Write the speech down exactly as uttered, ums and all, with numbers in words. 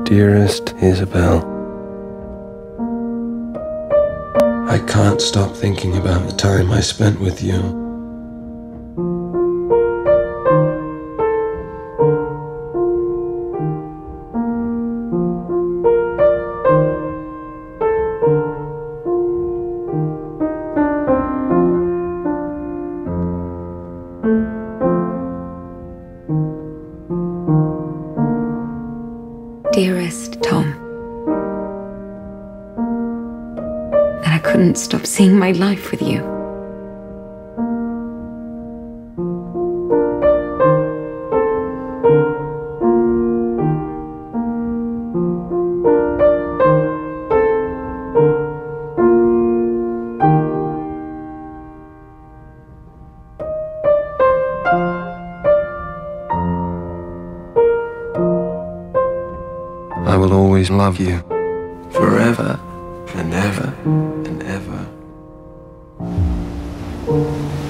Dearest Isabel, I can't stop thinking about the time I spent with you. Dearest Tom, and I couldn't stop seeing my life with you. I will always love you, forever and ever and ever.